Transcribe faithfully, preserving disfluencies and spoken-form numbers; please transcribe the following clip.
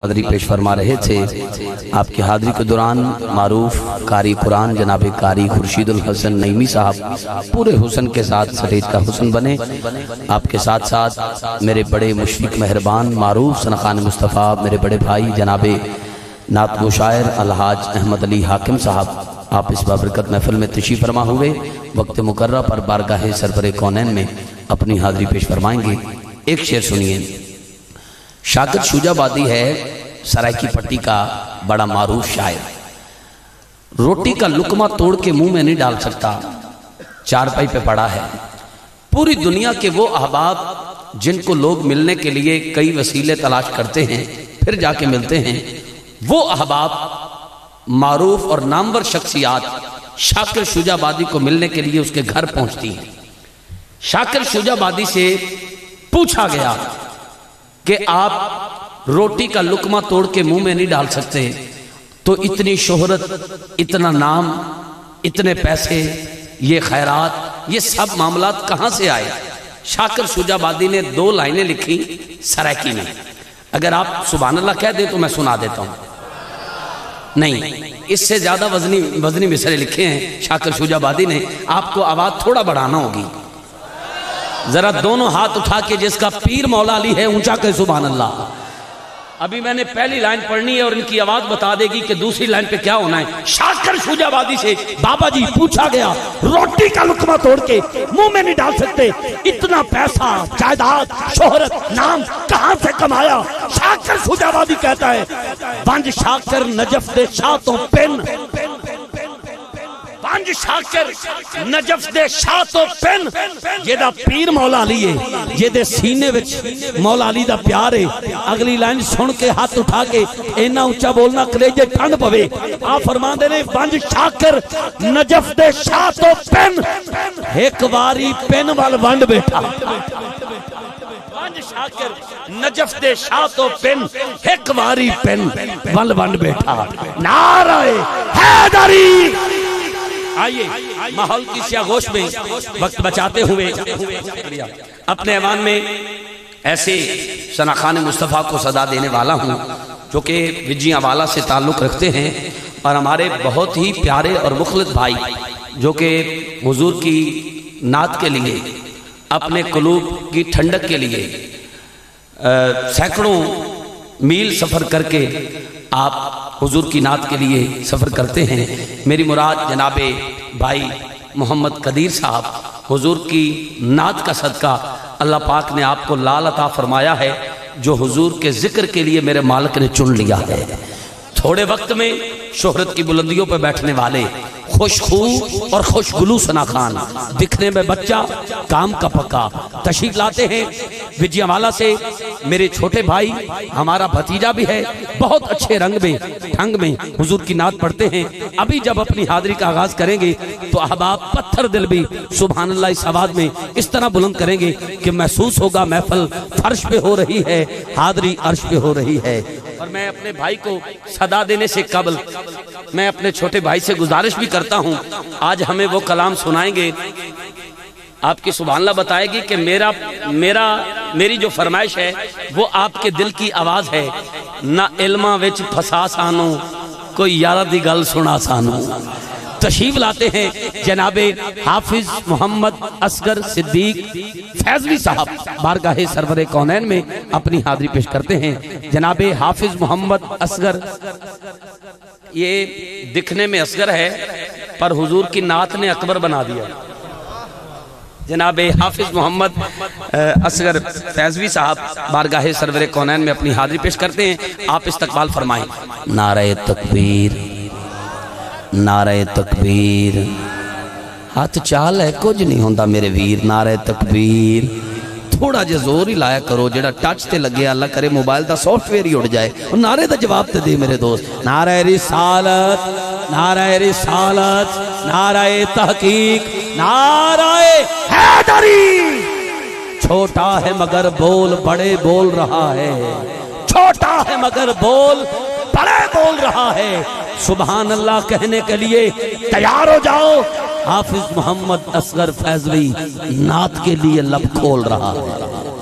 حاضری پیش فرما رہے تھے۔ آپ کی حاضری کے دوران معروف قاری قرآن جناب قاری خورشید الحسن نعیمی صاحب پورے حسن کے ساتھ سٹیج کا حسن بنے۔ آپ کے ساتھ ساتھ میرے بڑے مشفق مہربان معروف سنخان مصطفیٰ میرے بڑے بھائی جناب نعت گو شاعر الحاج احمد علی حاکم صاحب آپ اس بابرکت محفل میں تشریف فرما ہوئے وقت مقررہ پر بارگاہ سرور کونین میں اپنی حاضری پیش فرمائیں گے۔ ایک شعر سنیے۔ شاکر شجاع آبادی ہے سرائکی پٹی کا بڑا معروف شاعر، روٹی کا لقمہ توڑ کے منہ میں نہیں ڈال سکتا، چارپائی پہ پڑا ہے۔ پوری دنیا کے وہ احباب جن کو لوگ ملنے کے لیے کئی وسیلے تلاش کرتے ہیں پھر جا کے ملتے ہیں، وہ احباب معروف اور نامور شخصیات شاکر شجاع آبادی کو ملنے کے لیے اس کے گھر پہنچتی ہیں۔ شاکر شجاع آبادی سے پوچھا گیا کہ آپ روٹی کا لقمہ توڑ کے منہ میں نہیں ڈال سکتے، تو اتنی شہرت، اتنا نام، اتنے پیسے، یہ خیرات، یہ سب معاملات کہاں سے آئے؟ شاکر شجاع آبادی نے دو لائنیں لکھی سرائکی میں، اگر آپ سبحان اللہ کہہ دیں تو میں سنا دیتا ہوں۔ نہیں، اس سے زیادہ وزنی وزنی مصرے لکھے ہیں شاکر شجاع آبادی نے، آپ کو آواز تھوڑا بڑھانا ہوگی۔ ذرا دونوں ہاتھ اٹھا کے جس کا پیر مولا علی ہے اونچا کہ سبحان اللہ۔ ابھی میں نے پہلی لائن پڑھنی ہے اور ان کی آواز بتا دے گی کہ دوسری لائن پہ کیا ہونا ہے۔ شاکر شجاع آبادی سے بابا جی پوچھا گیا روٹی کا لقمہ توڑ کے منہ میں نہیں ڈال سکتے، اتنا پیسہ، جائیداد، شہرت، نام کہاں سے کمایا؟ شاکر شجاع آبادی کہتا ہے بنج شاکر نجف دے شاہ تو پن، بنج شاکر نجف دے شاہ تو پن، یہ دا پیر مولا علی ہے، یہ دے سینے وچ مولا علی دا پیار ہے۔ اگلی لائن سن کے ہاتھ اٹھا کے اینا اونچا بولنا کلیجے ٹھنڈ پوے۔ آپ فرمان دے نے بنج شاکر نجف دے شاہ تو پن، ایک واری پن وال ونڈ بیٹھا۔ بنج شاکر نجف دے شاہ تو پن، ایک واری پن وال ونڈ بیٹھا۔ نعرہ حیدری۔ آئیے ماحول کی سیاگوش میں وقت بچاتے ہوئے اپنے ایوان میں ایسے سنخان مصطفیٰ کو صدا دینے والا ہوں جو کہ وجیاں والا سے تعلق رکھتے ہیں اور ہمارے بہت ہی پیارے اور مخلص بھائی جو کہ حضور کی نعت کے لیے اپنے قلوب کی ٹھنڈک کے لیے سینکڑوں میل سفر کر کے آپ حضور کی نعت کے لیے سفر کرتے ہیں۔ میری مراد جناب بھائی محمد قدیر صاحب، حضور کی نعت کا صدقہ اللہ پاک نے آپ کو لال عطا فرمایا ہے جو حضور کے ذکر کے لیے میرے مالک نے چن لیا ہے۔ تھوڑے وقت میں شہرت کی بلندیوں پہ بیٹھنے والے خوش خو اور خوش گلو ثنا خان، دکھنے میں بچہ کام کا پکا، تشریف لاتے ہیں وجیاں والا سے۔ میرے چھوٹے بھائی ہمارا بھتیجا بھی ہے، بہت اچھے رنگ میں ڈھنگ میں حضور کی نعت پڑھتے ہیں۔ ابھی جب اپنی حاضری کا آغاز کریں گے تو احباب پتھر دل بھی سبحان اللہ اس آواز میں اس طرح بلند کریں گے کہ محسوس ہوگا محفل فرش پہ ہو رہی ہے، حاضری عرش پہ ہو رہی ہے۔ اور میں اپنے بھائی کو صدا دینے سے قبل میں اپنے چھوٹے بھائی سے گزارش بھی کرتا ہوں، آج ہمیں وہ کلام سنائیں گے، آپ کی سبحان اللہ بتائے گی کہ میرا میرا میری جو فرمائش ہے وہ آپ کے دل کی آواز ہے۔ نہ علمہ وچ پھسا سانو کوئی یارہ دی گل سنا سانو۔ تشریف لاتے ہیں جناب حافظ محمد اصغر صدیق فیضوی صاحب بارگاہ سرور کونین میں اپنی حاضری پیش کرتے ہیں۔ جناب حافظ محمد اصغر، یہ دکھنے میں اصغر ہے پر حضور کی نعت نے اکبر بنا دیا۔ جناب حافظ محمد اصغر فیضوی صاحب بارگاہ سرور کونین میں اپنی حاضری پیش کرتے ہیں، آپ استقبال فرمائیں۔ نعرہ تکبیر، نعرہ تکبیر، ہاتھ چال ہے کچھ نہیں ہوندہ میرے ویر۔ نعرہ تکبیر، تھوڑا جے زور ہی لایا کرو، جڑا ٹچ تے لگے اللہ کرے موبائل دا سافٹ ویئر ہی اڑ جائے، اور نعرے دا جواب تے دے میرے دوست۔ نعرہ رسالت، نعرہ رسالت، نعرہ تحقیق، نعرہ حیدری۔ چھوٹا ہے مگر بول بڑے بول رہا ہے، چھوٹا ہے مگر بول بڑے بول رہا ہے۔ سبحان اللہ کہنے کے لیے تیار ہو جاؤ، حافظ محمد اصغر فیضوی نعت کے لیے لب کھول رہا ہے۔